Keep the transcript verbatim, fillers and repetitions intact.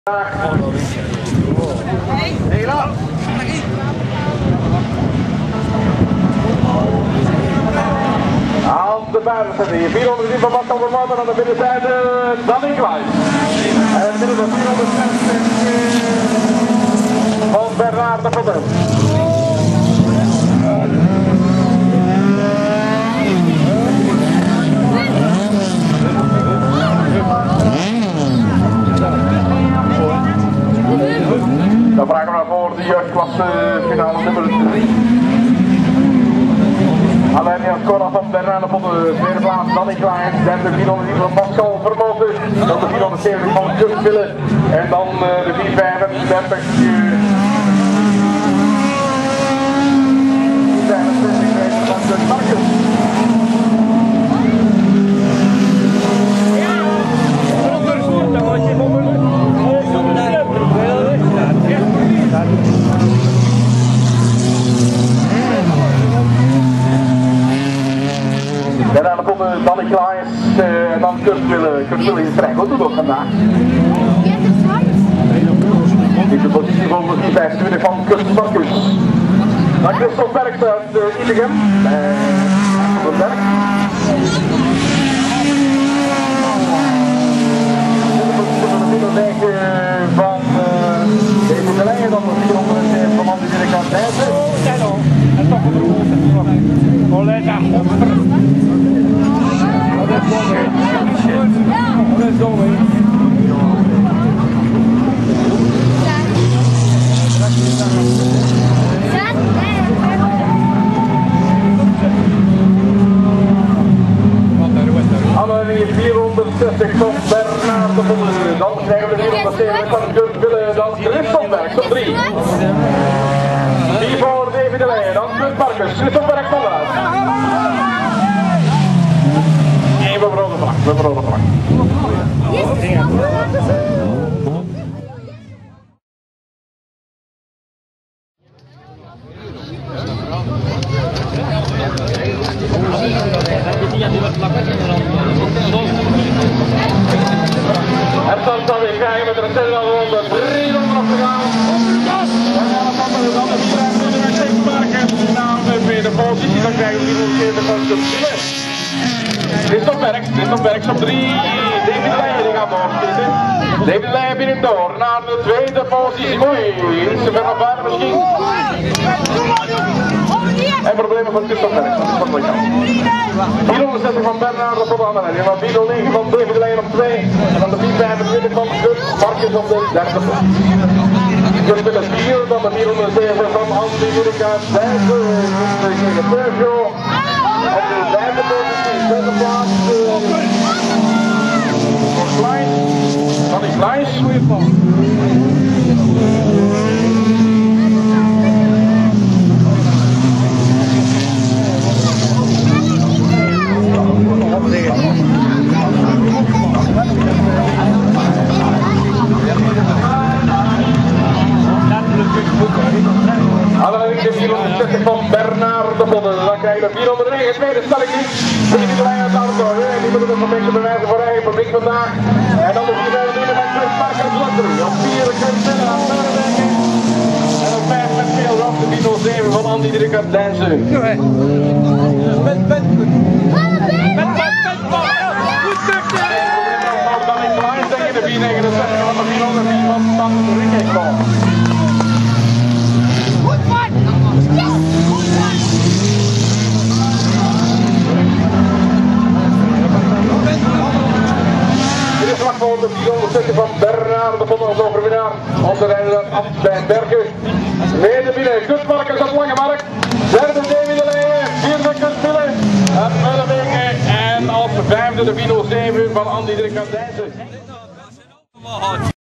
Hela! Aan de buitenzijde, vierhonderd van Bas van der Maarten aan de binnenzijde, Danny Kluis. En inmiddels de vierhonderdzestig van Bernard de Potter. Dan vragen we naar voor de jeugdklasse finale nummer drie. Alleen Cora van Bernard de Potter, tweede plaats Danny Klein, derde vierhonderd van Pascal Vermogen, dan de vierhonderdzeventig van Kurt Wille en dan uh, de vierhonderdvijfendertig van Kurt Marcus. Daarna komt Danny Klein uh, en dan Kurt Wille. Kurt Wille is vrij goed ook vandaag. In de positie van de vijfentwintig van Kurt Marcus. Dan Christophe Berks uit uh, Itegem. Bij Christophe Berks. In de positie van de middelweg uh, van uh, David de Leijen. Dan de vierhonderd van Andy Dirk aan Dijssen. En toch een roze. Collega. Let's go, man. Annelie vierhonderdzestig van Bernard de Potter. Dan krijgen we de vierhonderdzeventig van Kurt Wille. Dan Christophe Berks op drie. Die voor David de Leijen. Dan Kurt Marcus. Christophe Berks van eruit. We hebben rode vlag, we hebben rode vlag. Het zal dan weer krijgen met de resterende ronde driehonderd op te gaan. En dan de vierhonderdzeventig naar de tweede positie, dan krijgen we vierhonderdzeventig van de vier. Christophe Berks, Christophe Berks op drie, David de Leijen gaat doorschieten. David de Leijen binnen door naar de tweede positie. Mooi, iets te ver naar buiten misschien. En problemen van Christophe Berks, dat is wat lekker. vierhonderdzestig van Bernard de Potter, maar vierhonderdnegen van David de Leijen op twee. En dan de vierhonderdvijfentwintig van Kurt Marcus op de derde plaats. Kurt Wille vier, dan de vierhonderdzeven van Andy Dirk aan Dijssen, de Peugeot. Op de derde positie, derde plaats, voor Klein, Danny Klein. Alleen de vierhonderdzestig van Bernard de Potter. Dan krijg je de vierhonderdnegen, tweede stelling niet. De lijn uit de auto. Die moeten we een beetje bewijzen voor eigen publiek vandaag. En dan de vierhonderdnegen van Kurt Marcus Lottery. Op vier Kurt Wille aan Noorwegen. En op vijf met veel af de vierhonderdzeven van Andy Dirk aan Dijssen. Met, met, met, met, goed stuk. Dan in Klein tegen de vierhonderdnegenenzestig van de vierhonderdvier van Stan Rikkeekbal. Voor de vierhonderdzestig van Bernard de Potter als overwinnaar. Onze rijder af bij Berken. Tweede binnen, Kurt Marcus op Lange Mark. Derde David de Leijen, vierde Kurt Wille en Mullebeke. En als vijfde de vierhonderdzeven van Andy Dirk aan Dijssen.